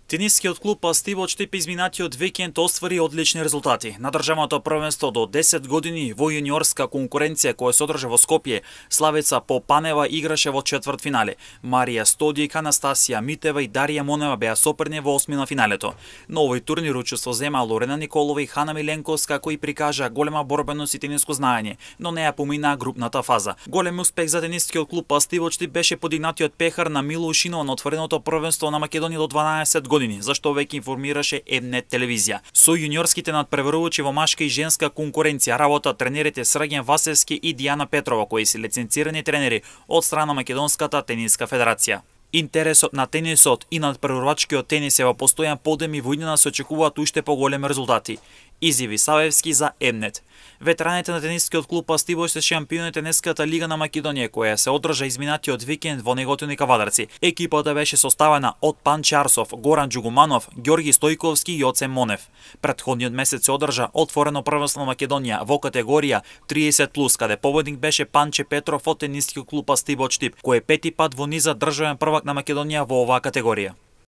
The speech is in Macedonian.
Тенискиот клуб Пастивот Штип изминатиот викенд оствари одлични резултати. На државното првенство до 10 години во јуниорска конкуренција која се одржа во Скопје, Славица Попанева играше во четвртфинале. Марија Стодик, Анастасија Митева и Дарија Монева беа соперни во осмина финалето. На овој турнир учество зема Лорена Николова и Хана Миленковска, кои прикажа голема борбеност и тениско знаење, но не ја поминаа групната фаза. Голем успех за тенискиот клуб Пастивот Штип беше подигнатиот пехар на Мило Ушинова на отвореното првенство на Македонија до 12 години, зашто веќе информираше М-нет телевизија. Со јуниорските надпреварувачи во машка и женска конкуренција работат тренерите Срген Васевски и Дијана Петрова, кои се лиценцирани тренери од страна Македонската тениска федерација. Интересот на тенисот и надпреварувачкиот тенис е во постојан подем и во иднина се очекуваат уште поголеми резултати. Изјави Савевски за М-нет. Ветераните на тенискиот клуб Пастивот се шампиони тениската лига на Македонија, која се одржа изминатиот викенд во Неготини Кавадарци. Екипата беше составена од Панче Арсов, Горан Џугуманов, Ѓорги Стојковски и Јоце Монев. Претходниот месец се одржа отворено првенство на Македонија во категорија 30+, каде победник беше Панче Петров од тенискиот клуб Пастивот Штип, кој е пети пат во низа државен првак на Македонија во оваа категорија.